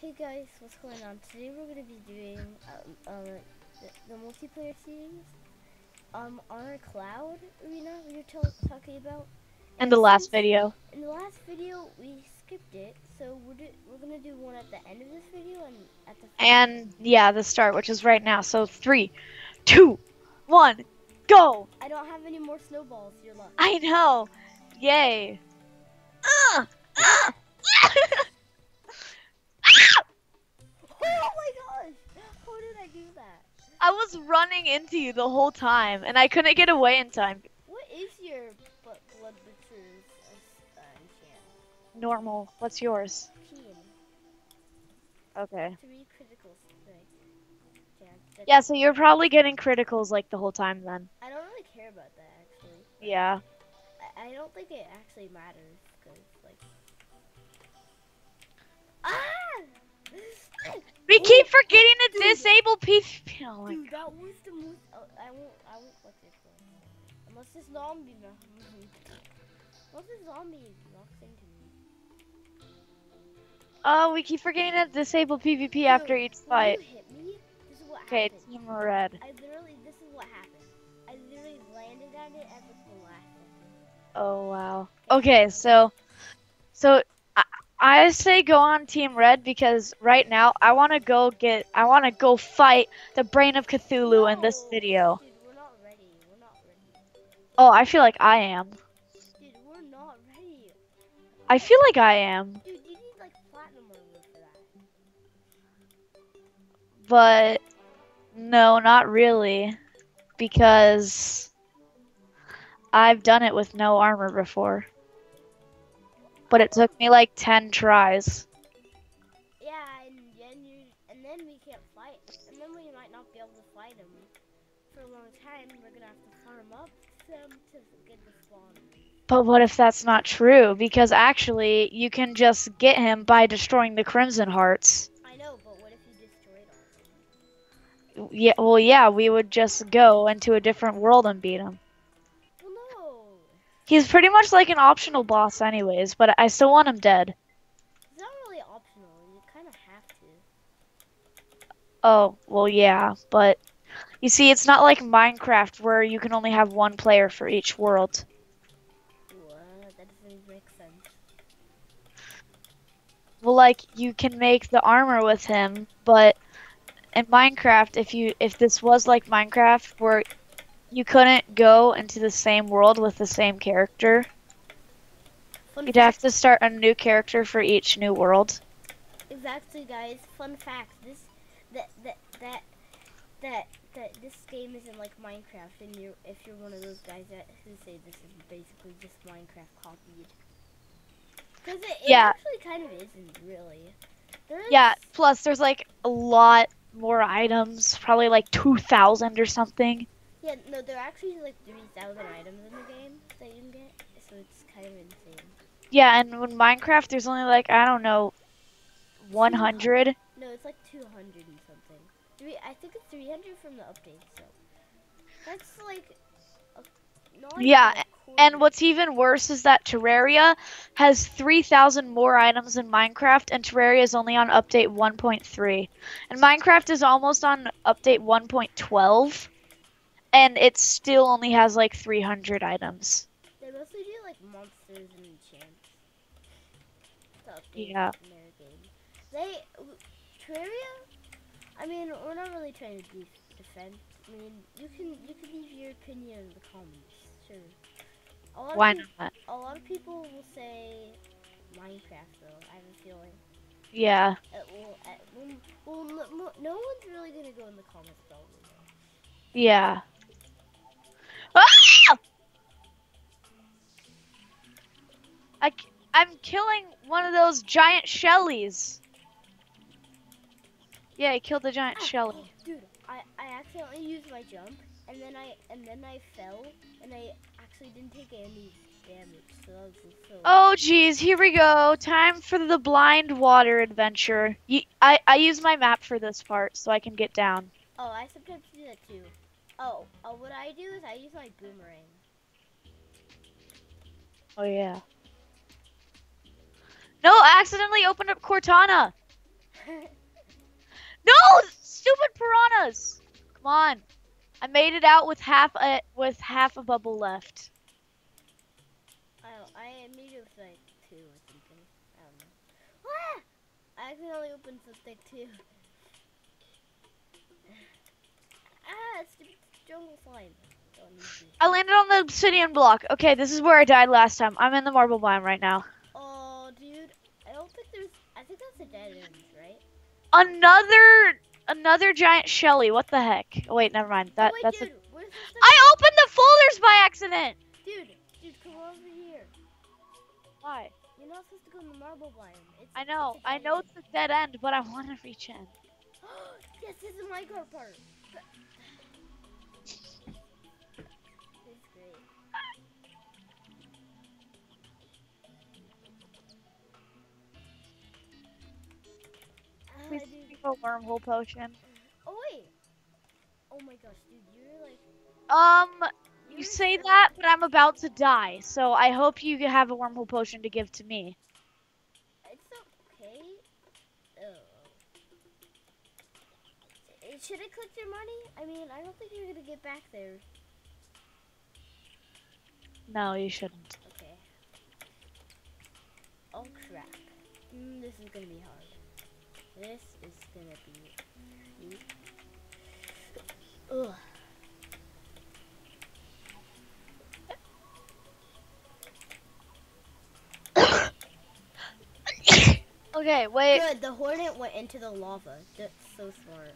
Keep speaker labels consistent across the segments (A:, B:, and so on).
A: Hey guys, what's going on? Today we're going to be doing the multiplayer series on our cloud arena we were talking about.
B: In the
A: And
B: last
A: since
B: video.
A: in the last video we skipped it, so we're going to do one at the end of this video and at the front.
B: And yeah, the start, which is right now. So 3, 2, 1, go!
A: I don't have any more snowballs, your luck.
B: I know! Yay! Uh, uh,
A: Oh my gosh! How did I do that?
B: I was running into you the whole time, and I couldn't get away in time.
A: What is your blood butcher's enchant?
B: Normal. What's yours?
A: Peeing.
B: Okay.
A: 3 critical strike.
B: Yeah, so you're probably getting criticals like the whole time then.
A: I don't really care about that actually.
B: Yeah.
A: I don't think it actually matters because like. Ah!
B: We keep forgetting to disable PvP. Oh my
A: Dude,
B: god.
A: that was the most. I won't collect it unless this zombie. Unless this zombie knocks into me.
B: Oh, we keep forgetting to disable PvP
A: Dude,
B: after each
A: when
B: fight.
A: you hit me, this is what
B: Okay,
A: happened.
B: Team Red.
A: This is what happened. I literally landed at it at like the last second.
B: Oh wow. Okay, so I say go on Team Red because right now I want to go fight the Brain of Cthulhu in this
A: No,
B: video.
A: dude, we're not ready. We're not ready.
B: Oh, I feel like I am.
A: Dude, we're not ready.
B: I feel like I am,
A: Dude, you need like platinum armor for that.
B: but no, not really because I've done it with no armor before. But it took me like 10 tries.
A: Yeah, and then we can't fight, and then we might not be able to fight him for a long time. We're gonna have to farm up some to get the spawn.
B: But what if that's not true? Because actually, you can just get him by destroying the Crimson Hearts.
A: I know, but what if you destroyed all of them?
B: Yeah, well, yeah, we would just go into a different world and beat him.
A: Well, no.
B: He's pretty much like an optional boss anyways, but I still want him dead.
A: It's not really optional. You kind of have to.
B: Oh, well, yeah, but you see, it's not like Minecraft where you can only have one player for each world.
A: What? That doesn't make sense.
B: Well, like, you can make the armor with him, but in Minecraft, if this was like Minecraft where you couldn't go into the same world with the same character, you'd have to start a new character for each new world.
A: Exactly, guys. Fun fact: that this game isn't like Minecraft, and if you're one of those guys who say this is basically just Minecraft copied, because it
B: Yeah,
A: actually kind of isn't really.
B: yeah. Plus, there's like a lot more items, probably like 2,000 or something.
A: Yeah, no, there are actually like 3,000 items in the game that you can get, so it's kind of insane.
B: Yeah, and in Minecraft, there's only like, I don't know, 100.
A: No, it's like 200 and something. I think it's 300 from the update, so that's like not
B: Yeah,
A: even a
B: and
A: quarter.
B: what's even worse is that Terraria has 3,000 more items than Minecraft, and Terraria is only on update 1.3. And Minecraft is almost on update 1.12, and it still only has like 300 items.
A: They mostly do like monsters and enchants to update
B: Yeah.
A: in their game. Terraria. I mean, we're not really trying to defend. I mean, you can leave your opinion in the comments. Sure.
B: Why not?
A: A lot of people will say Minecraft though. I have a feeling.
B: Yeah.
A: No one's really gonna go in the comments probably.
B: Yeah. Ah! I'm killing one of those giant shellies. Yeah, I killed the giant shelly.
A: Dude, I accidentally used my jump and then I fell and I actually didn't take any damage. So that was so.
B: Oh geez, here we go. Time for the blind water adventure. I use my map for this part so I can get down.
A: Oh, I sometimes do that too. What I do is I use my boomerang.
B: Oh yeah. No, I accidentally opened up Cortana. No, stupid piranhas! Come on. I made it out with half a bubble left.
A: I made it with like 2 or something. I don't know. Ah! I accidentally opened something too. Ah, stupid jungle slime. Don't need to.
B: I landed on the obsidian block. Okay, this is where I died last time. I'm in the marble biome right now.
A: Oh, dude. I don't think there's. I think that's a dead end, right?
B: Another giant Shelly. What the heck? Oh, wait, never mind.
A: Oh, wait,
B: That's
A: dude.
B: a.
A: We're supposed to
B: I opened the folders by accident.
A: Dude, come over here.
B: Why?
A: You're not supposed to go in the marble biome.
B: I
A: It's a
B: know. I
A: dead
B: know
A: end.
B: it's a dead end, but I want to reach in.
A: Yes, this is my car part. It's great.
B: Please
A: Dude.
B: give me a wormhole potion.
A: Oh wait. Oh my gosh, dude, you're like.
B: You
A: You're
B: say
A: so.
B: that, but I'm about to die, so I hope you have a wormhole potion to give to me.
A: It's okay. Oh. Should I collect your money? I mean, I don't think you're gonna get back there.
B: No, you shouldn't.
A: Okay. Oh crap. This is gonna be hard. This is gonna be. Ugh.
B: Okay, wait.
A: Good, the hornet went into the lava. That's so smart.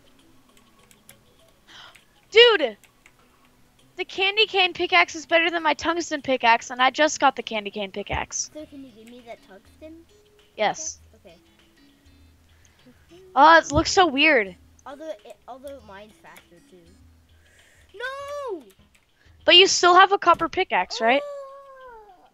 B: Dude! The candy cane pickaxe is better than my tungsten pickaxe, and I just got the candy cane pickaxe.
A: So can you give me that tungsten?
B: Yes.
A: Okay.
B: Oh, it looks so weird.
A: Although mine's faster too. No!
B: But you still have a copper pickaxe, right?
A: Ah!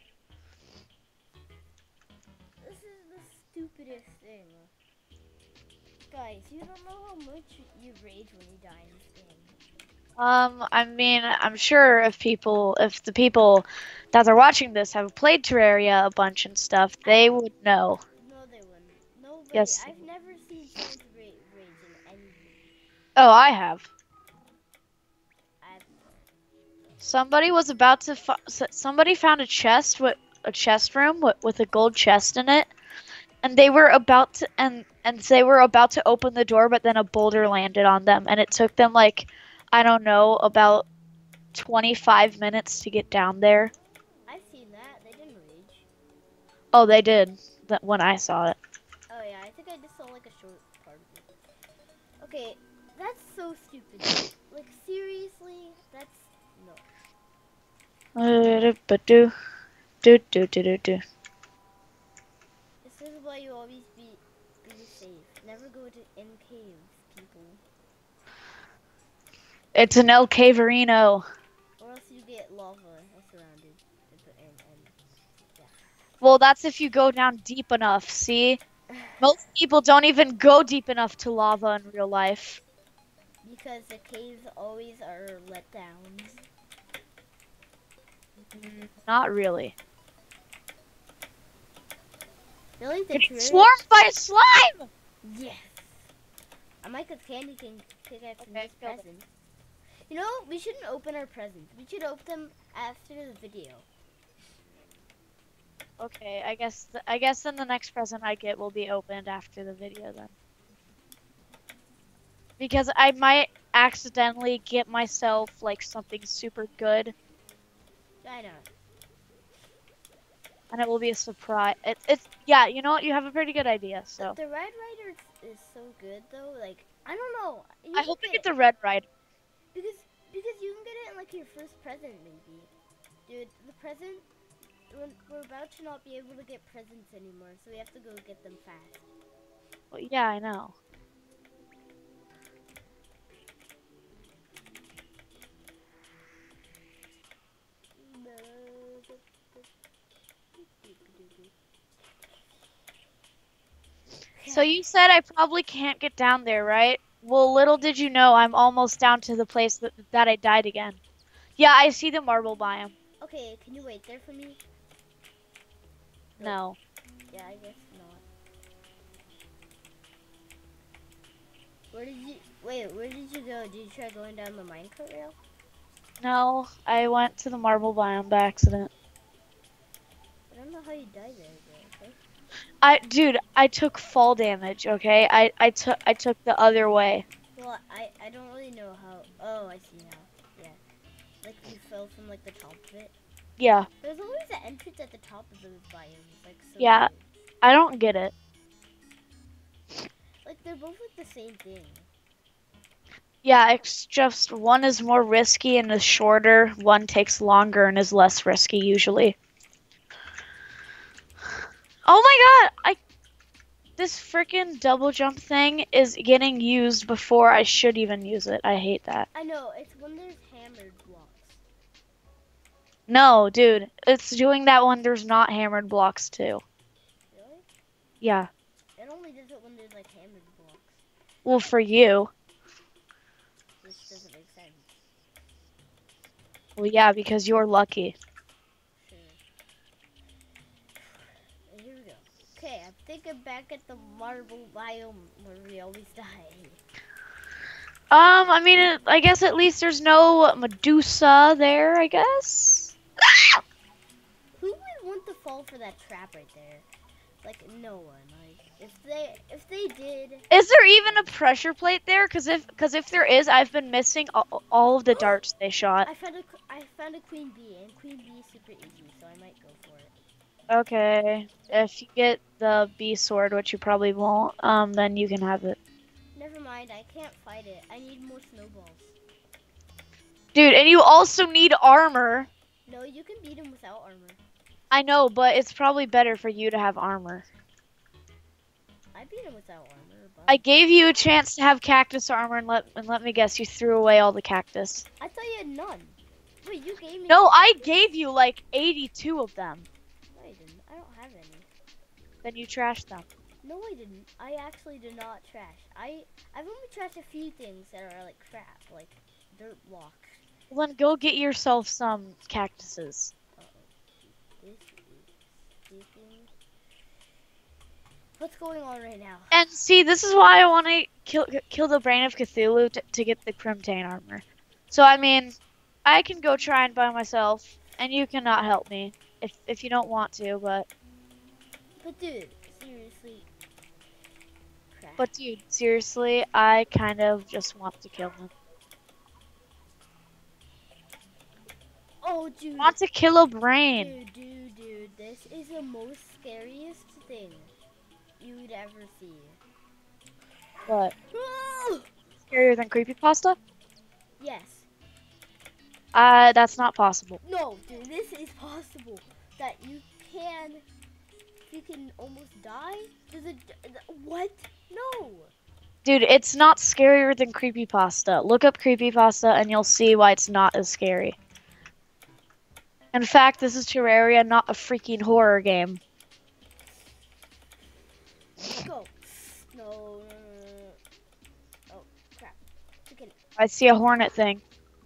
A: This is the stupidest thing. Guys, you don't know how much you rage when you die in this game.
B: I mean, I'm sure if the people that are watching this have played Terraria a bunch and stuff, they would know.
A: No, they wouldn't. Nobody.
B: Yes.
A: I've never seen someone's rage in anything.
B: Oh, I have.
A: I've
B: Somebody was about to. Somebody found a chest with a chest room with a gold chest in it, and they were about to open the door, but then a boulder landed on them, and it took them like, I don't know, about 25 minutes to get down there.
A: I've seen that. They didn't rage.
B: Oh, they did. When I saw it.
A: Oh yeah, I think I just saw like a short part of it. Okay, that's so stupid. Like seriously, that's no.
B: Do do do do do do.
A: This is why you always be safe. Never go in caves, people.
B: It's an El Caverino.
A: Or else you get lava surrounded. Yeah.
B: Well, that's if you go down deep enough, see? Most people don't even go deep enough to lava in real life.
A: Because the caves always are let down.
B: Not really.
A: Really? The
B: It's swarmed by a slime!
A: Yes. I might get candy king pickaxe in
B: Okay,
A: this present. You know, we shouldn't open our presents. We should open them after the video.
B: Okay, I guess then the next present I get will be opened after the video then. Because I might accidentally get myself like something super good.
A: I know.
B: And it will be a surprise. It's yeah, you know what? You have a pretty good idea. So
A: The Red Rider is so good though. Like I don't know.
B: I hope I get the red ride.
A: Because you can get it in like your first present maybe. Dude, the present we're about to not be able to get presents anymore, so we have to go get them fast.
B: Well, yeah, I know. So you said I probably can't get down there, right? Well, little did you know I'm almost down to the place that I died again. Yeah, I see the marble biome.
A: Okay, can you wait there for me?
B: No.
A: Yeah, I guess not. Where did you wait? Where did you go? Did you try going down the minecart rail?
B: No, I went to the marble biome by accident.
A: I don't know how you died there, bro. Okay.
B: Dude, I took fall damage. Okay, I took the other way.
A: Well, I don't really know how. Oh, I see now. Yeah, like you fell from like the top of it.
B: Yeah,
A: There's always an entrance at the top of those biomes. Like so
B: yeah,
A: weird.
B: I don't get it.
A: Like they're both like the same thing.
B: Yeah, it's just one is more risky and is shorter. One takes longer and is less risky usually. Oh my god! This freaking double jump thing is getting used before I should even use it. I hate that.
A: I know. It's when there's hammered blocks.
B: No, dude, it's doing that when there's not hammered blocks too.
A: Really?
B: Yeah.
A: It only does it when there's like hammered blocks,
B: Well, for you.
A: which doesn't make sense.
B: Well, yeah, because you're lucky.
A: Sure. Here we go. Okay, I'm thinking back at the marble biome where we always die.
B: I mean, I guess at least there's no Medusa there, I guess.
A: Who would want to fall for that trap right there? Like no one. Like if they did.
B: Is there even a pressure plate there? Cause if there is, I've been missing all of the darts they shot.
A: I found a queen bee, and queen bee is super easy, so I might go for it.
B: Okay, if you get the bee sword, which you probably won't, then you can have it.
A: Never mind, I can't fight it. I need more snowballs.
B: Dude, and you also need armor.
A: No, you can beat him without armor.
B: I know, but it's probably better for you to have armor.
A: I beat him without armor, but
B: I gave you a chance to have cactus armor, and let me guess, you threw away all the cactus.
A: I thought you had none. Wait, you gave me.
B: No, I gave you like 82 of them.
A: No, I didn't. I don't have any.
B: Then you trashed them.
A: No, I didn't. I actually did not trash. I've only trashed a few things that are like crap, like dirt blocks.
B: Well, then go get yourself some cactuses.
A: This is speaking. What's going on right now?
B: And see, this is why I want to kill the brain of Cthulhu to get the Crimtane armor. So I mean, I can go try and by myself, and you cannot help me if you don't want to. But
A: dude, seriously. Crap.
B: But dude, seriously, I kind of just want to kill him.
A: Oh, dude.
B: I want to kill a brain.
A: Dude, this is the most scariest thing you would ever see.
B: What? Scarier than creepypasta?
A: Yes.
B: That's not possible.
A: No, dude, this is possible. That you can almost die? What? No.
B: Dude, it's not scarier than creepypasta. Look up creepypasta and you'll see why it's not as scary. In fact, this is Terraria, not a freaking horror game.
A: Go. No. Oh, crap. Chicken.
B: I see a hornet thing.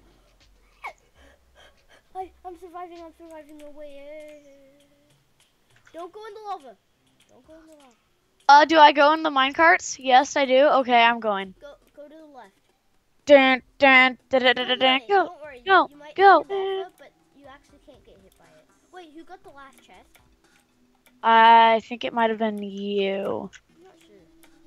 A: I'm surviving no way. Don't go in the lava. Don't go in the lava.
B: Do I go in the minecarts? Yes, I do. Okay, I'm going.
A: Go to the left.
B: Dun, dun, dun, dun, dun, dun. Go,
A: Don't worry.
B: go,
A: You might
B: go.
A: hit lava, but you actually can't get hit by it. Wait, who got the last chest?
B: I think it might have been you.
A: I'm not sure.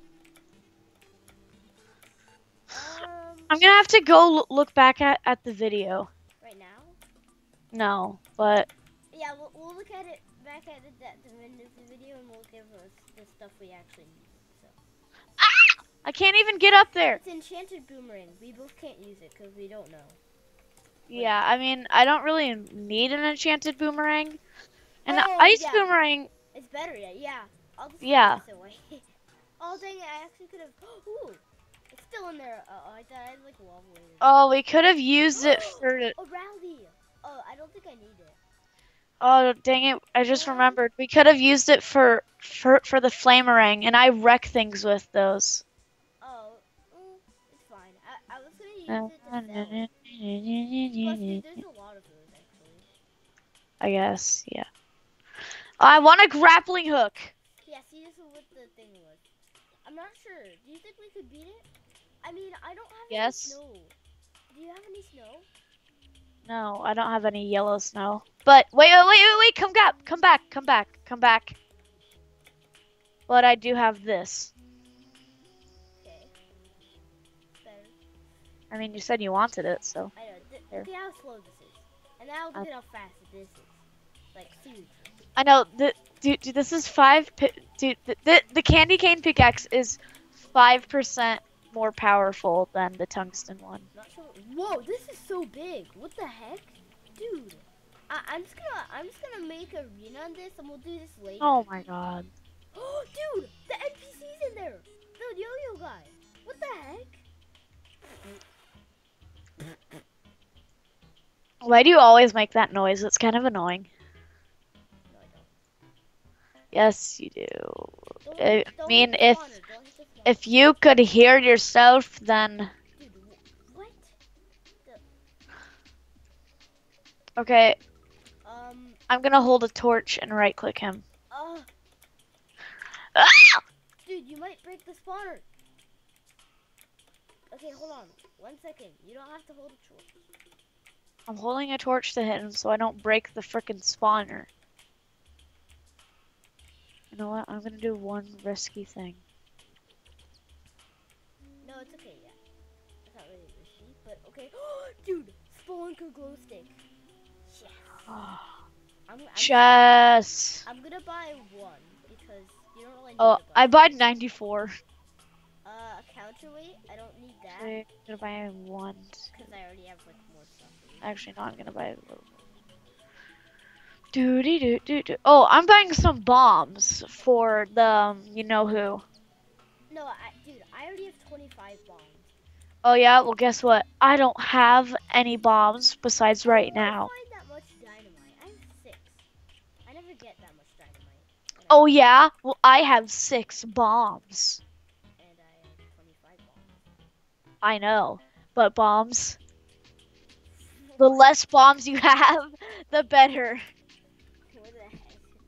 B: I'm gonna have to go look back at the video.
A: Right now?
B: No, but
A: Yeah, we'll look at it back at the end of the video, and we'll give us the stuff we actually need. So.
B: I can't even get up there.
A: It's enchanted boomerang. We both can't use it because we don't know.
B: Yeah, I mean, I don't really need an enchanted boomerang. And the
A: Oh,
B: ice
A: yeah.
B: boomerang,
A: It's better, yeah. I'll just
B: Yeah.
A: put this away. Oh, dang it, I actually could have. Ooh, it's still in there. I thought I had like lava later.
B: oh, we could have used it for.
A: A rowdy. Oh, I don't think I need it.
B: Oh, dang it! I just remembered. We could have used it for the flamerang, and I wreck things with those.
A: Oh, it's fine. I was gonna use it to sell. Plus, dude, there's a lot of those actually.
B: I guess, yeah. I want a grappling hook.
A: Yeah, see, this is what the thing was. I'm not sure. Do you think we could beat it? I mean, I don't have any
B: Yes.
A: snow. Do you have any snow?
B: No, I don't have any yellow snow. But wait, come back. But I do have this.
A: Okay. Better.
B: I mean, you said you wanted it, so
A: I know.
B: there.
A: Look at how slow this is. And now look
B: I,
A: at how fast this is. Like, seriously.
B: I know. Dude, this is dude, the candy cane pickaxe is 5% more powerful than the tungsten one.
A: Not so. Whoa, this is so big. What the heck, dude? I'm just gonna make a arena on this, and we'll do this later.
B: Oh my god.
A: Oh, dude, the NPC's in there. The yo-yo guy. What the heck?
B: Why do you always make that noise? It's kind of annoying.
A: No, I don't.
B: Yes, you do. I
A: Don't
B: mean,
A: hit the spawner. Don't hit the spawner.
B: if you could hear yourself, then
A: Dude, what?
B: okay.
A: Um.
B: I'm gonna hold a torch and right-click him. Ah!
A: Dude, you might break the spawner. Okay, hold on. 1 second. You don't have to hold a torch.
B: I'm holding a torch to hit him so I don't break the frickin' spawner. You know what? I'm gonna do one risky thing.
A: No, it's okay, yeah. It's not really risky, but okay. Dude, spawn glow stick. Yes.
B: Chess!
A: I'm gonna buy one because you don't really need
B: Oh,
A: to buy
B: I bought 94.
A: counterweight. I don't need that
B: I'm gonna buy one.
A: because I already have like more stuff.
B: Actually, no, I'm gonna buy a little bit. Oh, I'm buying some bombs for the, you know who.
A: No, dude, I already have 25 bombs.
B: Oh yeah, well guess what? I don't have any bombs besides right now.
A: I find that much dynamite. I have 6. I never get that much dynamite.
B: Oh yeah? Well, I have 6 bombs.
A: And I have 25 bombs.
B: I know, but bombs. The less bombs you have, the better.
A: What the heck?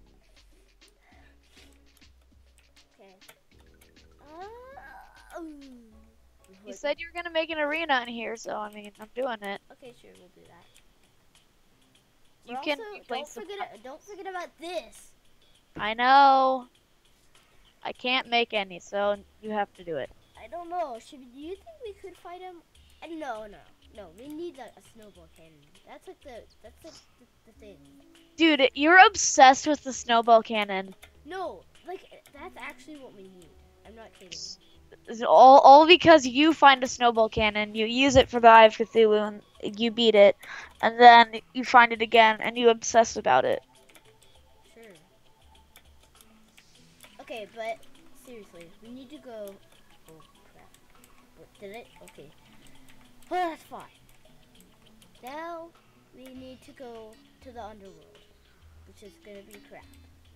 A: Okay.
B: You said you were gonna make an arena in here, so I mean, I'm doing it.
A: Okay, sure, we'll do that.
B: You
A: But
B: can
A: also,
B: replace
A: don't forget about this.
B: I know. I can't make any, so you have to do it.
A: I don't know. Do you think we could fight him? No. We need a snowball cannon. That's like the thing.
B: Dude, you're obsessed with the snowball cannon.
A: No, like that's actually what we need. I'm not kidding.
B: All because you find a snowball cannon, you use it for the Eye of Cthulhu, and you beat it, and then you find it again, and you obsess about it.
A: Sure. Okay, but seriously, we need to go. Oh crap! Did it? Okay. Well, that's fine. Now we need to go to the underworld, which is gonna be crap.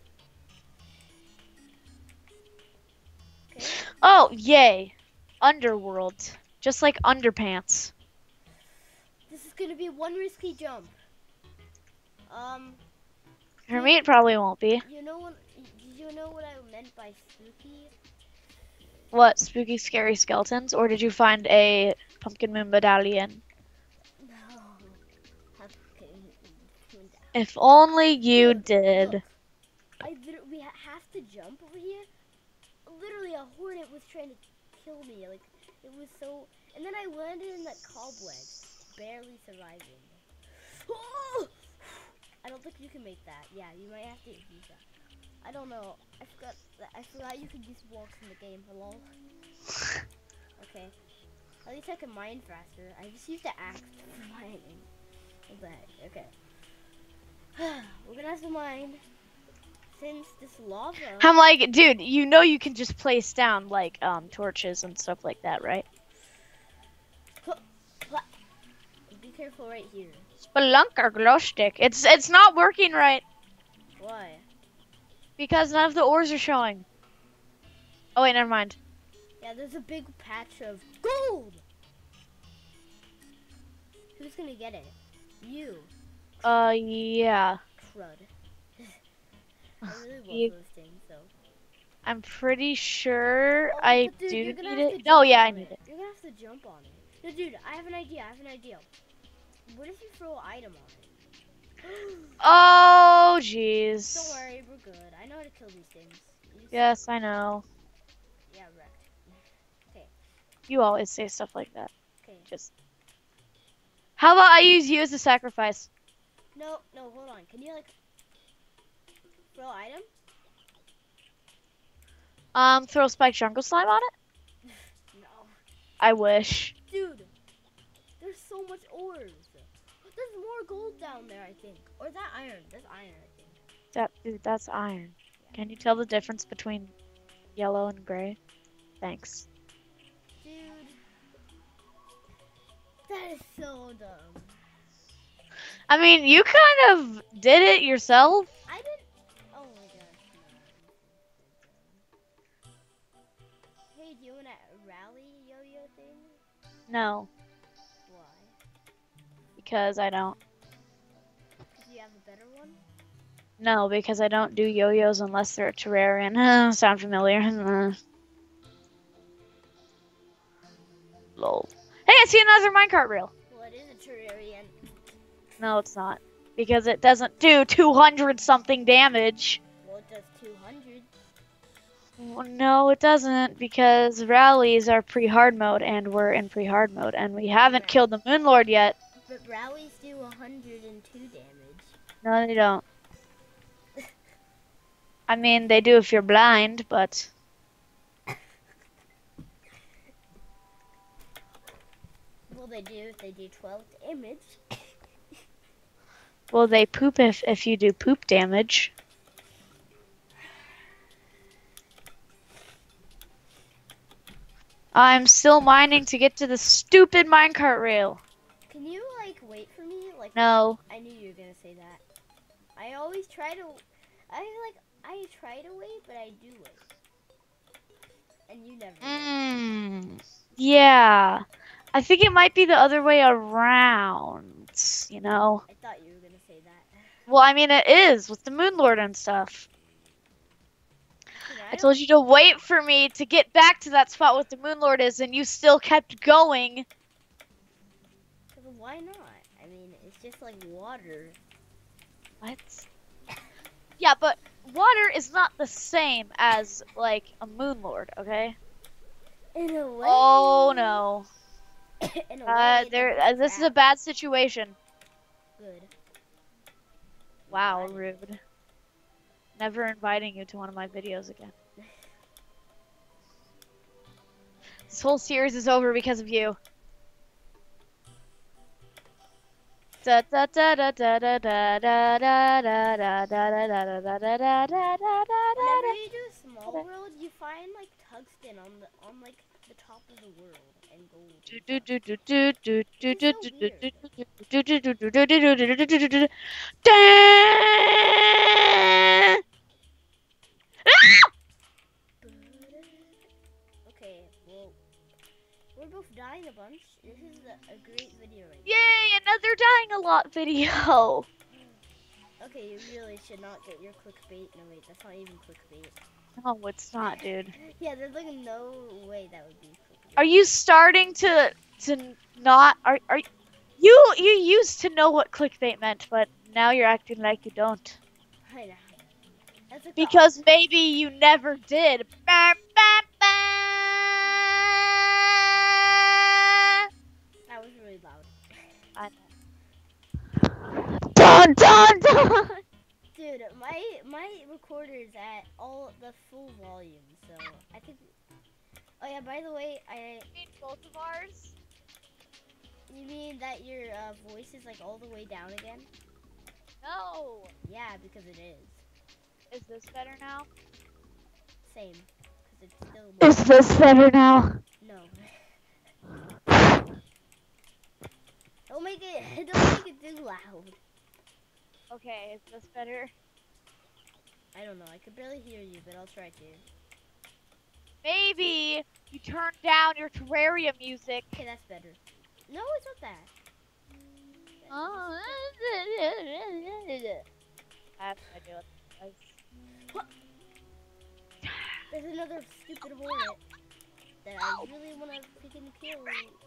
A: Okay.
B: Oh, yay. Underworld. Just like underpants.
A: This is gonna be one risky jump.
B: For me, it probably won't be.
A: You know what? Did you know what I meant by spooky?
B: What, spooky, scary skeletons? Or did you find a pumpkin moon medallion?
A: No. Okay.
B: If only you
A: Look,
B: did.
A: Look. We have to jump over here. Literally, a hornet was trying to kill me. Like, it was so. And then I landed in that cobweb, barely surviving. Oh! I don't think you can make that. Yeah, you might have to use that. I don't know. I forgot you could use blocks in the game. Hello. Okay. At least I can mine faster. I just used the axe for mining. What the heck? Okay. We're gonna have to mine. Since this lava.
B: I'm like, dude, you know you can just place down, like, torches and stuff like that, right?
A: Be careful right here.
B: Spelunker glow stick. It's not working right.
A: Why?
B: Because none of the ores are showing. Oh, wait, never mind.
A: Yeah, there's a big patch of gold. Who's gonna get it? You.
B: Yeah.
A: Crud. I really love those things, though.
B: I'm pretty sure
A: Oh,
B: I
A: dude,
B: do
A: you're gonna
B: need
A: have to
B: it. No,
A: jump
B: yeah, I
A: on
B: need it.
A: You're gonna have to jump on it. No, dude, I have an idea. What if you throw an item on it?
B: Oh,
A: Don't
B: jeez.
A: worry, we're good. I know how to kill these things.
B: Yes, I know.
A: Yeah, wrecked. Okay.
B: You always say stuff like that.
A: Okay.
B: Just. How about I use you as a sacrifice?
A: No, hold on. Can you like throw item?
B: Throw spiked jungle slime on it?
A: No.
B: I wish.
A: Dude, there's so much ores. There's more gold down there, I think. Or that iron. That's iron, I think.
B: Dude, that's iron. Can you tell the difference between yellow and gray? Thanks.
A: Dude, that is so dumb.
B: I mean, you kind of did it yourself.
A: I didn't. Oh my gosh. No. Hey, do you want a rally yo-yo thing?
B: No,
A: Why?
B: because I don't.
A: Because you have a better one?
B: No, because I don't do yo-yos unless they're a Terrarian. Sound familiar? Lol. Hey, I see another minecart reel.
A: Well, it is a Terrarian.
B: No, it's not. Because it doesn't do 200 something damage.
A: Well, it does 200.
B: Well, no, it doesn't, because rallies are pre-hard mode, and we're in pre-hard mode, and we haven't
A: Right.
B: killed the Moonlord yet.
A: But rallies do 102 damage.
B: No, they don't. I mean, they do if you're blind, but...
A: Well, they do if they do 12 damage.
B: Well, they poop if you do poop damage. I'm still mining to get to the stupid minecart rail.
A: Can you, like, wait for me? Like,
B: No.
A: I knew you were gonna say that. I always try to... I try to wait, but I do wait. And you never wait.
B: Yeah. I think it might be the other way around, you know?
A: I thought you were gonna say that.
B: Well, I mean, it is, with the Moonlord and stuff.
A: Dude,
B: I told you to wait for me to get back to that spot where the Moonlord is, and you still kept going.
A: Well, why not? I mean, it's just like water.
B: What? Yeah, but water is not the same as, like, a Moonlord, okay?
A: In a way.
B: Oh, no.
A: In a way.
B: This is a bad situation.
A: Good.
B: Wow, rude. Never inviting you to one of my videos again. This whole series is over because of you. Da da da da da da da da da da da da da da da da da.
A: Whenever you do a small world, you find like tungsten on like the top of the world and gold. Okay, well, we're both dying a bunch. This is a great video right now.
B: Yay, another dying a lot video.
A: Okay, you really should not get your clickbait. No, wait, that's not even clickbait.
B: No, it's not, dude.
A: Yeah, there's like no way that would be clickbait.
B: Are you starting to not are you used to know what clickbait meant, but now you're acting like you don't.
A: I know. That's like
B: Because maybe you never did.
A: that was really loud.
B: I know. Dun dun dun!
A: Dude, my recorder is at all the full volume, so I think. Oh yeah, by the way,
B: You mean both of ours?
A: You mean that your voice is like all the way down again?
B: No.
A: Yeah, because it is.
B: Is this better now?
A: Same, because it's still.
B: Is this better now?
A: No. Don't make it too loud.
B: Okay, is this better?
A: I don't know. I could barely hear you, but I'll try to.
B: Maybe you turn down your Terraria music.
A: Okay, that's better. No, it's not that.
B: Oh. I have no idea what that was.
A: There's another stupid hornet. that I really want to freaking kill.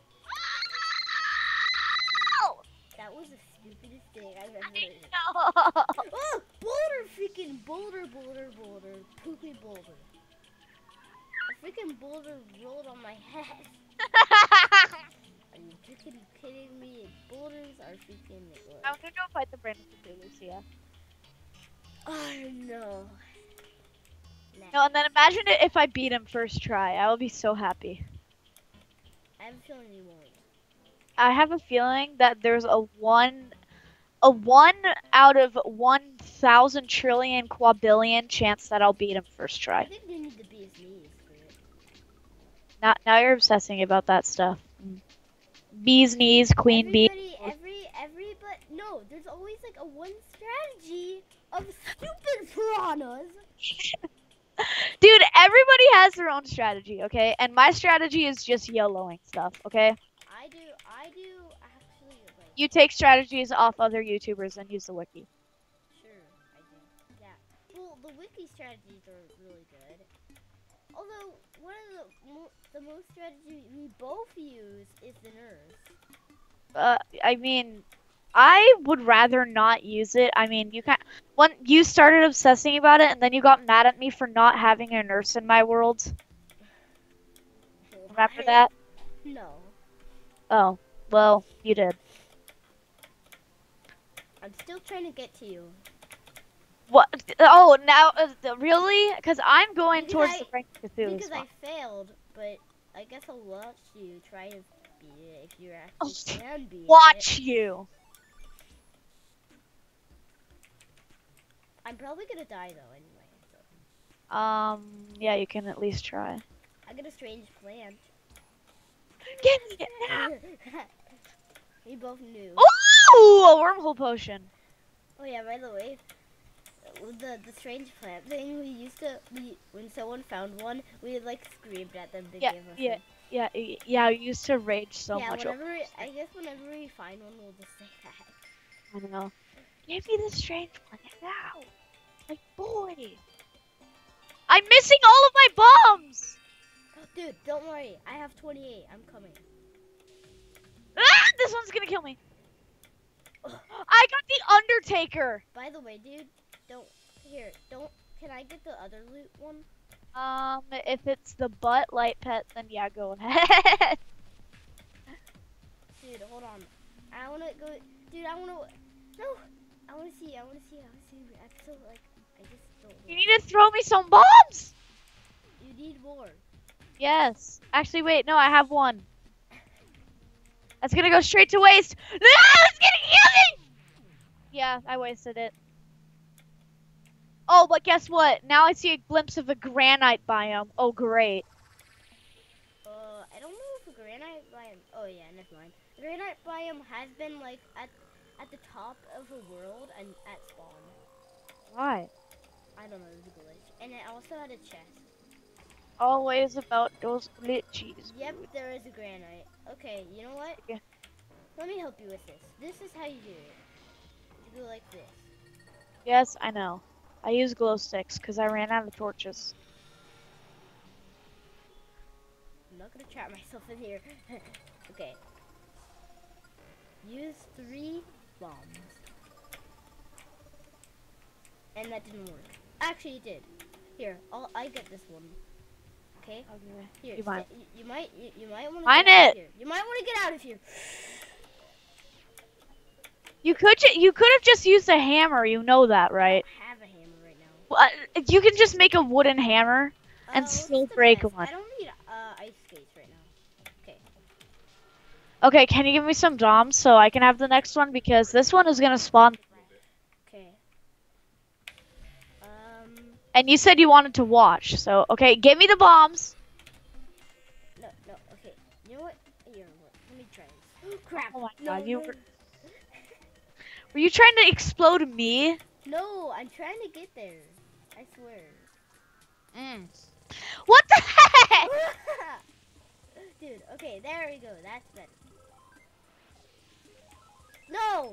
A: That was the stupidest thing I've ever heard. Oh, boulder, freaking boulder, poopy boulder. A freaking boulder rolled on my head. Are you freaking kidding me? Boulders are freaking.
B: I'm gonna go fight the brain of Lucia.
A: Oh no.
B: No, and then imagine it if I beat him first try. I will be so happy.
A: I have a feeling you won't.
B: I have a feeling that there's a one out of 1,000 trillion quadrillion chance that I'll beat him first try.
A: I think you need the bee's knees for it.
B: Now you're obsessing about that stuff. Bee's knees, queen bee.
A: But no, there's always like a one strategy of stupid piranhas.
B: Dude, everybody has their own strategy, okay? And my strategy is just YOLOing stuff, okay?
A: I do actually like.
B: You take strategies off other YouTubers and use the wiki.
A: Sure, I do. Yeah. Well, the wiki strategies are really good. Although one of the most strategies we both use is the nurse.
B: I mean, I would rather not use it. I mean, when you started obsessing about it, and then you got mad at me for not having a nurse in my world. Remember that?
A: No.
B: Oh, well, you did.
A: I'm still trying to get to you.
B: What? Oh, now really? Because I'm going towards the Frank Cthulhu.
A: Because I failed, but I guess I'll watch you try to beat it if you actually can beat it.
B: Watch you.
A: I'm probably gonna die though anyway. So.
B: Yeah, you can at least try.
A: I got a strange plant.
B: Get me it now.
A: We both knew.
B: Ooh, a wormhole potion.
A: Oh yeah, by the way, the strange plant thing when someone found one, we like screamed at them to give us one.
B: Yeah, I used to rage so much.
A: I guess whenever we find one, we'll just say that.
B: I don't know. Give me the strange plant now. Like, boy. I'm missing all of my bombs.
A: Dude, don't worry. I have 28. I'm coming.
B: Ah, this one's gonna kill me. I got the Undertaker.
A: By the way, dude, can I get the other loot one?
B: If it's the butt light pet, then yeah, go ahead.
A: Dude, hold on. I wanna go. Dude, I wanna see. I feel like I just don't.
B: You need to throw me some bombs.
A: You need more.
B: Yes. Actually, wait. No, I have one. That's gonna go straight to waste. No, it's gonna kill me. Yeah, I wasted it. Oh, but guess what? Now I see a glimpse of a granite biome. Oh, great.
A: I don't know if a granite biome. Oh yeah, never mind. The granite biome has been like at the top of a world and at spawn.
B: Why?
A: I don't know, it was a glitch. And it also had a chest.
B: Always about those glitches.
A: Yep, there is a granite. Okay, you know what?
B: Yeah.
A: Let me help you with this. This is how you do it. You go like this.
B: Yes, I know. I use glow sticks because I ran out of torches.
A: I'm not gonna trap myself in here. Okay. Use 3 bombs. And that didn't work. Actually, it did. Here, I get this one. Okay.
B: Okay.
A: Here,
B: You might.
A: You might want to.
B: Find
A: get out
B: it.
A: of here. You might want to get out of here.
B: You could have just used a hammer. You know that, right?
A: I don't have a hammer right now.
B: Well, you can just make a wooden hammer and still break one.
A: I don't need ice skates right now. Okay.
B: Okay, can you give me some DOMs so I can have the next one because this one is gonna spawn.
A: Okay.
B: And you said you wanted to watch, so okay, give me the bombs.
A: No, okay. You know what? Here, let me try this. Crap.
B: Oh my
A: No,
B: god,
A: no.
B: Were you trying to explode me?
A: No, I'm trying to get there. I swear.
B: What the heck?
A: Dude, okay, there we go. That's better. No.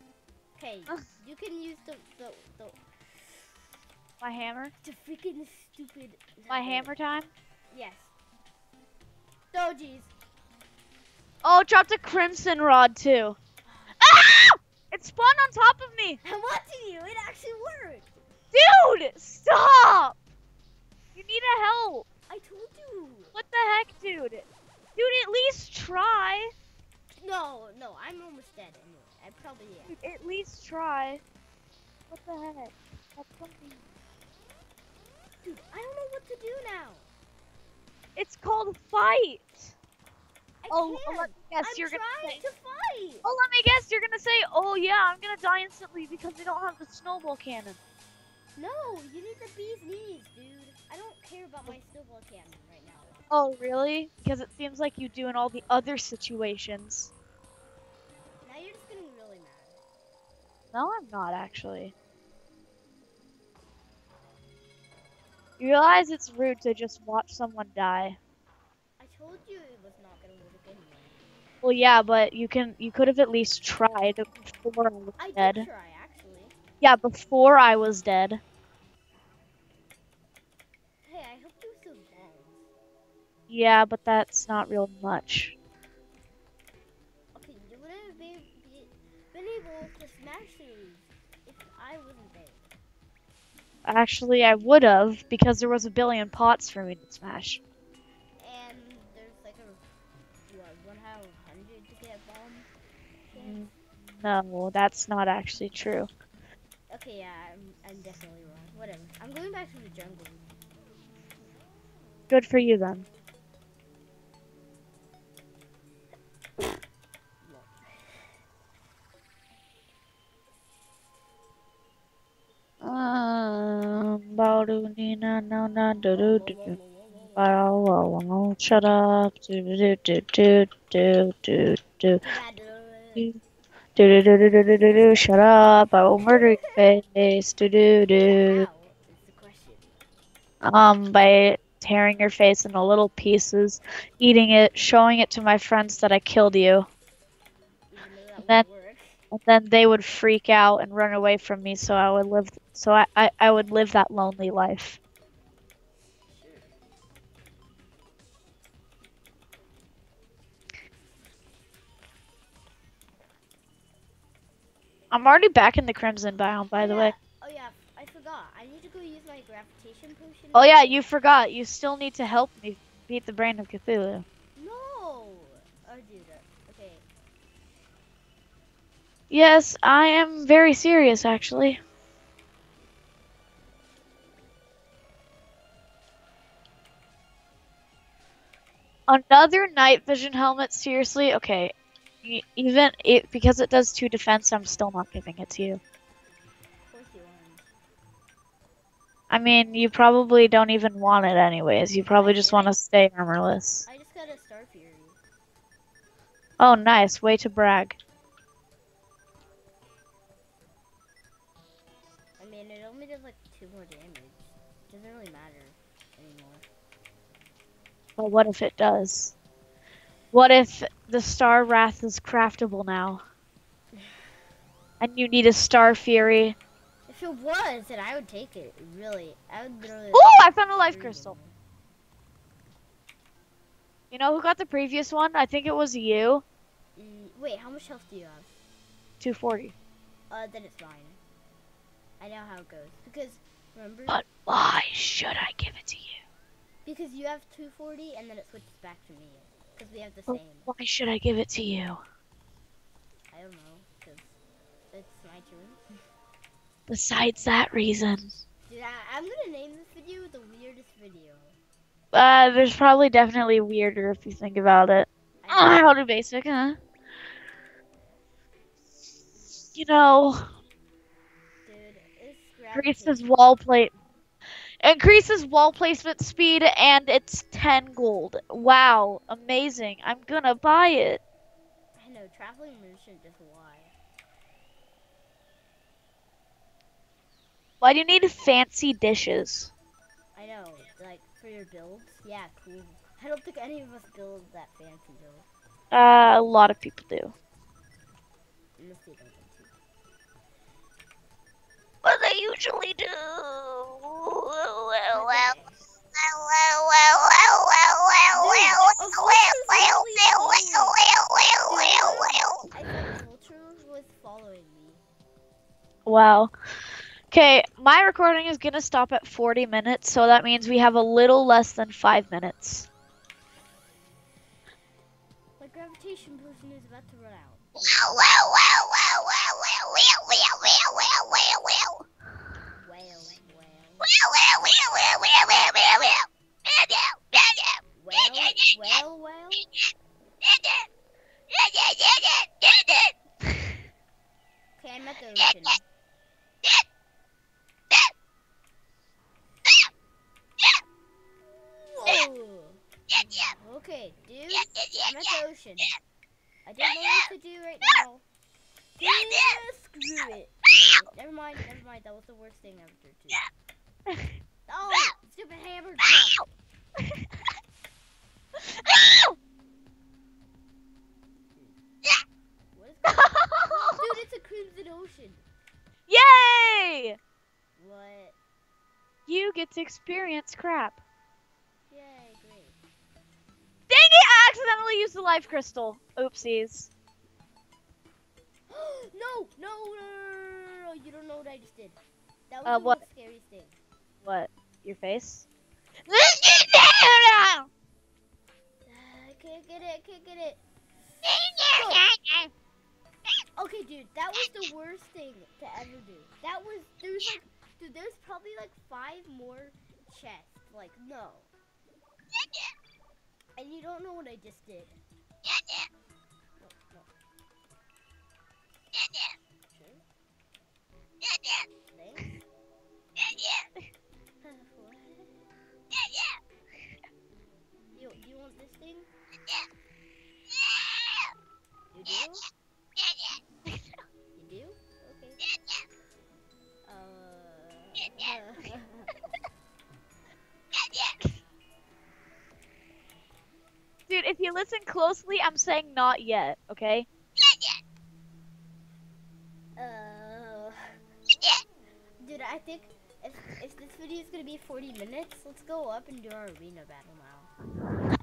A: Okay, you can use the
B: My hammer?
A: to freaking stupid.
B: My hammer time?
A: Yes. Oh jeez.
B: Oh, dropped a crimson rod too. Ah! It spawned on top of me.
A: I'm watching you. It actually worked.
B: Dude, stop. You need a help.
A: I told you.
B: What the heck, dude? Dude, at least try.
A: No, I'm almost dead anyway. I probably am.
B: Dude, at least try. What the heck? That's something.
A: Dude, I don't know what to do now.
B: It's called fight.
A: I
B: Oh,
A: can't.
B: let me guess.
A: I'm
B: You're gonna
A: trying
B: say.
A: to fight.
B: Oh, let me guess. You're gonna say, "Oh yeah, I'm gonna die instantly because they don't have the snowball cannon."
A: No, you need the bee's knees, dude. I don't care about my snowball cannon right now.
B: Oh, really? Because it seems like you do in all the other situations.
A: Now you're just getting really mad.
B: No, I'm not actually. You realize it's rude to just watch someone die.
A: I told you it was not gonna work anyway.
B: Well, yeah, but you could have at least tried before I was
A: I
B: dead.
A: did try, actually.
B: Yeah, before I was dead.
A: Hey, I hope you still bombs.
B: Yeah, but that's not real much.
A: Okay, you wouldn't have been able to smash these if I wasn't there.
B: Actually, I would have because there was a billion pots for me to smash.
A: And there's like a, what, 1 out of 100 to get a bomb chance?
B: No, that's not actually true.
A: Okay, yeah, I'm definitely wrong. Whatever. I'm going back to the jungle.
B: Good for you then. Shut up. Shut up. I will murder your face.
A: How is the question.
B: By tearing your face into little pieces, eating it, showing it to my friends that I killed you.
A: Even though that
B: And then,
A: won't work.
B: and then they would freak out and run away from me, so I would live that lonely life. I'm already back in the Crimson biome, by the way.
A: Oh yeah, I forgot. I need to go use my gravitation potion.
B: Oh yeah, you forgot. You still need to help me beat the Brain of Cthulhu.
A: No! I'll do that. Okay.
B: Yes, I am very serious, actually. Another night vision helmet? Seriously? Okay. Even because it does 2 defense, I'm still not giving it to you.
A: Of course you want.
B: I mean, you probably don't even want it anyways. You probably just want to stay armorless.
A: I just got a Star Fury.
B: Oh, nice. Way to brag.
A: I mean, it only does like 2 more damage. It doesn't really matter anymore.
B: But what if it does? What if the Star Wrath is craftable now? And you need a Star Fury?
A: If it was, then I would take it. Really. I would literally.
B: Oh, I found a life crystal. You know who got the previous one? I think it was you.
A: Wait, how much health do you have?
B: 240.
A: Then it's fine. I know how it goes. Because, remember?
B: But why should I give it to you?
A: Because you have 240 and then it switches back to me. Because we have the
B: But
A: same.
B: why should I give it to you?
A: I don't know. Because it's my turn.
B: Besides that reason.
A: Dude, I'm gonna name this video the weirdest video.
B: There's probably definitely weirder if you think about it. How to basic, huh? You know,
A: Dude, it's
B: increases wall plate. Increases wall placement speed and it's 10 gold. Wow, amazing. I'm gonna buy it.
A: I know, traveling merchant just why?
B: Why do you need fancy dishes?
A: I know, like for your builds. Yeah, cool. I don't think any of us build that fancy though.
B: A lot of people do.
A: Unless they don't want to.
B: What they usually do. Wow. Okay, my recording is gonna stop at 40 minutes, so that means we have a little less than 5 minutes.
A: My gravitation potion is about to run out. Well. Okay, I'm at the ocean. Whoa. Okay, dude, I'm at the ocean. I don't know what to do right now. Screw it. No, never mind. That was the worst thing ever, too. Oh, stupid hammer jump. What is going on? Dude, it's a crimson ocean.
B: Yay!
A: What?
B: You get to experience crap.
A: Yay, great.
B: Dang it, I accidentally used the life crystal. Oopsies.
A: No, you don't know what I just did. That was the
B: What?
A: most scariest thing.
B: What? Your face?
A: I can't get it. Go. Okay, dude, that was the worst thing to ever do. There's probably like 5 more chests. Like, no. And you don't know what I just did. No. Sure. Thanks. What? Do you want this thing? You do? You do? Okay.
B: Dude, if you listen closely, I'm saying not yet, okay?
A: Dude, I think if this video is gonna be 40 minutes, let's go up and do our arena battle now.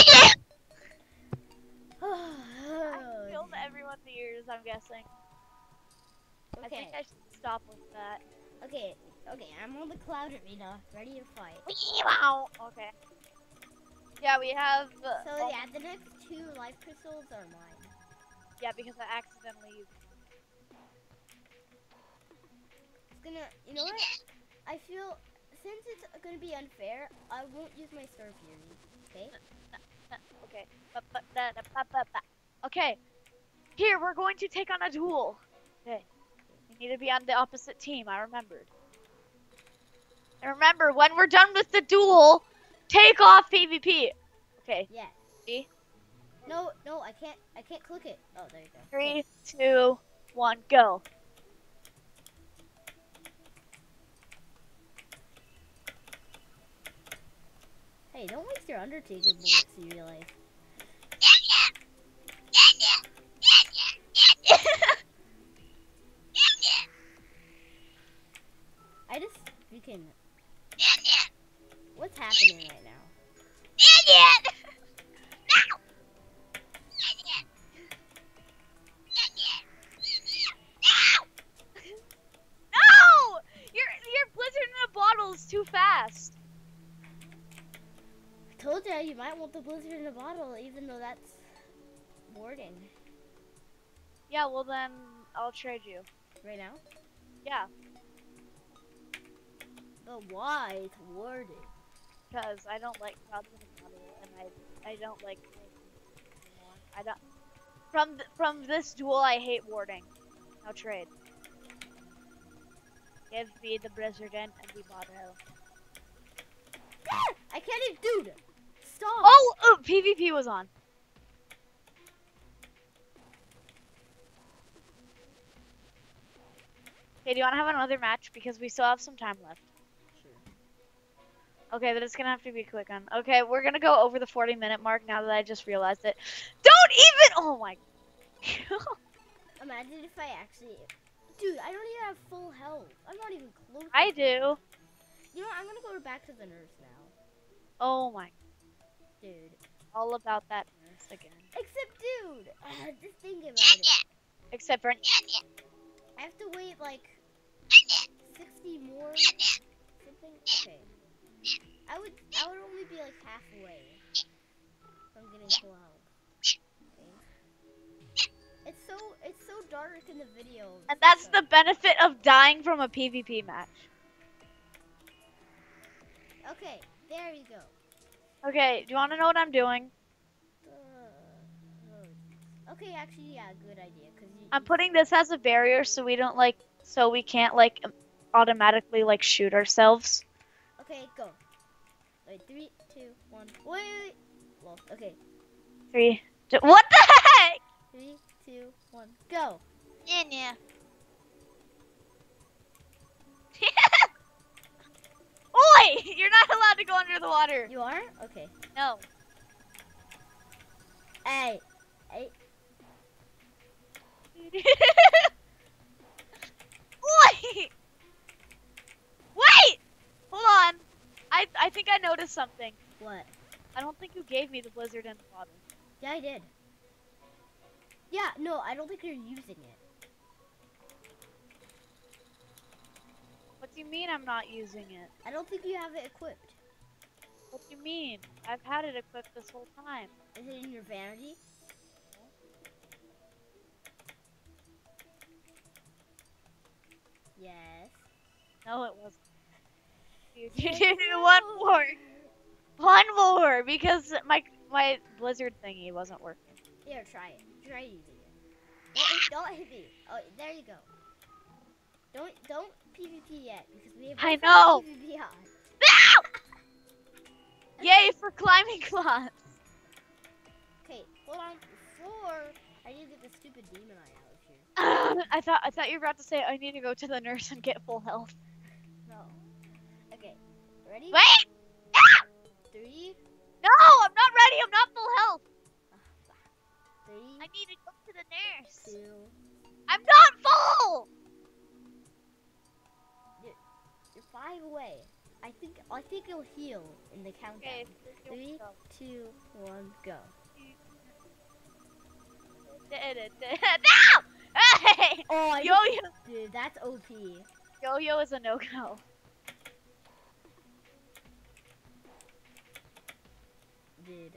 B: I filled everyone's ears, I'm guessing.
A: Okay.
B: I think I should stop with that.
A: Okay, I'm on the cloud arena, ready to fight.
B: Wow. Okay. Yeah, we have.
A: So yeah, the next 2 life crystals are mine.
B: Yeah, because I accidentally used.
A: It's gonna, you know what? I feel since it's gonna be unfair, I won't use my Star Fury. Okay.
B: Okay. Okay. Here, we're going to take on a duel. Okay. We need to be on the opposite team. I remembered. And remember, when we're done with the duel, take off PvP. Okay.
A: Yes.
B: See?
A: No, I can't click it. Oh, there you go.
B: 3, 2, 1, go.
A: Hey, don't waste your Undertaker bullets in real life. I just freaking. What's happening right now?
B: No! Your blizzard in a bottle is too fast.
A: I told you might want the blizzard in a bottle, even though that's warding.
B: Yeah, well then I'll trade you.
A: Right now?
B: Yeah,
A: But why? It's warding.
B: because I don't like crowds in a bottle, and I don't like anymore. I don't. From this duel, I hate warding. I'll trade. Give me the blizzard and the bottle.
A: I can't even, dude. Stop.
B: Oh, PvP was on. Okay, do you want to have another match? Because we still have some time left.
A: Sure.
B: Okay, but it's going to have to be a quick one. Okay, we're going to go over the 40-minute mark now that I just realized it. Don't even... Oh, my...
A: Imagine if I actually... Dude, I don't even have full health. I'm not even close.
B: I do.
A: You know what? I'm going to go back to the nurse now.
B: Oh, my...
A: Dude.
B: All about that nurse again.
A: Except, dude, just think about it.
B: Except for...
A: I have to wait, like, 60 more something? Okay. I would only be like halfway from getting full health. Okay. It's so dark in the video.
B: And that's the benefit of dying from a PvP match.
A: Okay, there you go.
B: Okay, do you want to know what I'm doing?
A: Okay, actually, yeah, good idea.
B: I'm putting this as a barrier so we don't like, so we can't like automatically like shoot ourselves.
A: Okay, go. Wait, 3, 2, 1. Wait. Well, okay.
B: 3, 2. What the heck?
A: 3, 2, 1. Go.
B: Yeah. Oi! You're not allowed to go under the water.
A: You are? Okay.
B: No.
A: Hey.
B: Oi! Wait! Hold on. I think I noticed something.
A: What?
B: I don't think you gave me the blizzard in the bottle.
A: Yeah, I did. Yeah, no, I don't think you're using it.
B: What do you mean I'm not using it?
A: I don't think you have it equipped.
B: What do you mean? I've had it equipped this whole time.
A: Is it in your vanity? Yes.
B: No, it wasn't.
A: Yes,
B: One more, because my blizzard thingy wasn't working.
A: Here, try it. Try using it. Don't hit me. Oh, there you go. Don't PvP yet because we have
B: I know.
A: PvP on.
B: No! Yay for climbing claws.
A: Okay, hold on. Before I need to get the stupid demon eye out of here.
B: I thought you were about to say I need to go to the nurse and get full health.
A: No. Okay. Ready?
B: Wait!
A: 3.
B: No, I'm not ready. I'm not full health.
A: 3.
B: I need to go to the nurse.
A: 2.
B: I'm not full.
A: You're 5 away. I think you'll heal in the countdown.
B: Okay.
A: 3, 2, 1, go.
B: No! Hey!
A: Oh,
B: Yo-yo.
A: Dude, that's OP.
B: Yo-yo is a no-go.
A: Dude.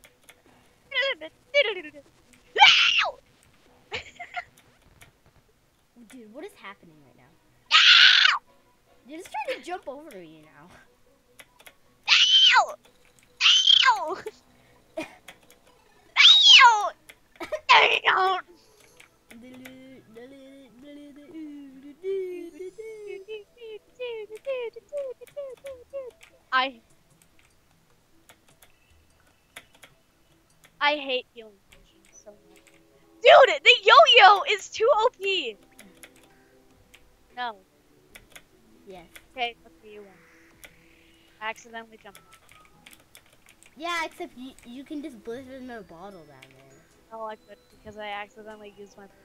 A: Dude, what is happening right now? You're just trying to jump over me now.
B: I hate healing potions so much. Dude, the yo-yo is too OP. No.
A: Yes.
B: Okay, let's see you one. I accidentally jumped off.
A: Yeah, except you can just blizzard in a bottle down there.
B: No, I couldn't because I accidentally used my.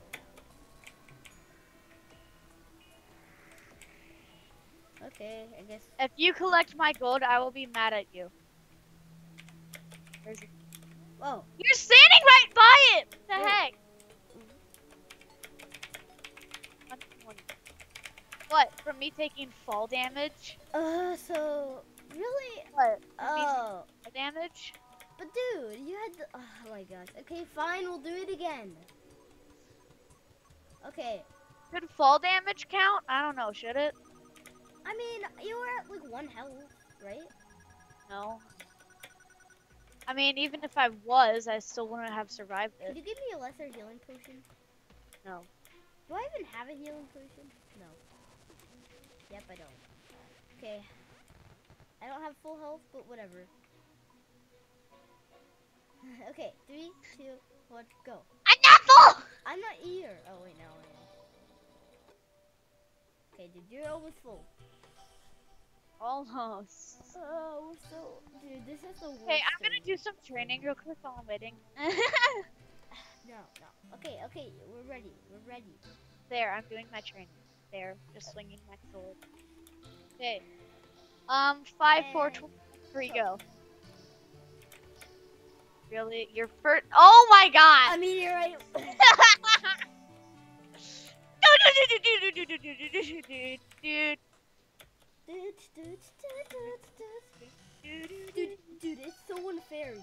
A: Okay, I guess.
B: If you collect my gold, I will be mad at you. Where's it?
A: Whoa.
B: You're standing right by it! What the heck? What? From me taking fall damage?
A: So really?
B: What?
A: Oh.
B: Fall damage?
A: But dude, you had the, oh my gosh. Okay, fine, we'll do it again. Okay.
B: Should fall damage count? I don't know, should it?
A: I mean, you were at like 1 health, right?
B: No. I mean, even if I was, I still wouldn't have survived
A: Could
B: it.
A: you give me a lesser healing potion?
B: No.
A: Do I even have a healing potion? No. Yep, I don't. Okay. I don't have full health, but whatever. Okay, 3, 2, 1, go.
B: I'm not full!
A: I'm not here. Oh, wait, no, I am. Okay, dude, you're almost full.
B: Almost.
A: Oh, so, dude, this is the worst.
B: Okay, I'm gonna
A: thing.
B: do some training real quick while I'm waiting.
A: No. Okay, we're ready. We're ready.
B: There, I'm doing my training. There, just swinging my sword. Okay. 5, 4, 3, go. Really? You're first? Oh my god!
A: I mean, you're right.
B: No!
A: Dude, it's so unfair.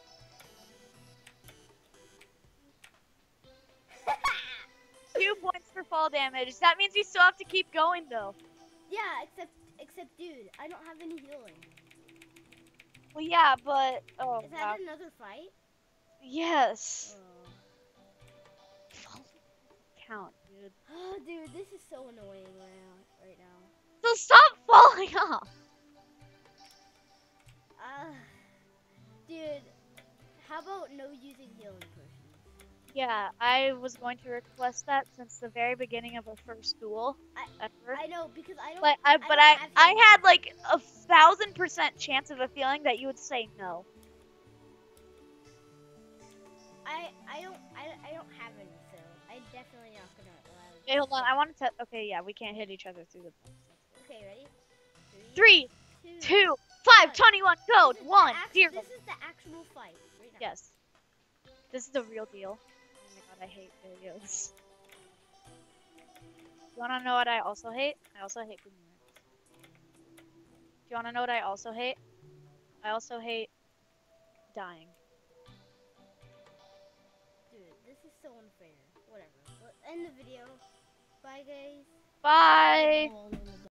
B: 2 points for fall damage. That means you still have to keep going though.
A: Yeah, except, dude, I don't have any healing.
B: Well, yeah, but
A: Is that another fight?
B: yes.
A: Oh.
B: Count, dude.
A: Oh, dude, this is so annoying right now.
B: So stop falling off.
A: Dude, how about no using healing potions?
B: Yeah, I was going to request that since the very beginning of our first duel ever.
A: I know because I don't.
B: But
A: I don't have
B: I had
A: healing
B: like a 1,000% chance of a feeling that you would say no.
A: I don't have any, so I definitely not gonna allow.
B: Wait, hold on. I want to. Okay, yeah, we can't hit each other through the box.
A: Okay, ready?
B: 3,
A: 2,
B: 2, 5,
A: 1.
B: 21, go. 1, 0.
A: This is the actual fight right now.
B: Yes. This is the real deal. Oh my god, I hate videos. You wanna know what I also hate? I also hate boomerangs. Do you wanna know what I also hate? I also hate dying.
A: Dude, this is so unfair. Whatever. Let's end the video. Bye, guys.
B: Bye!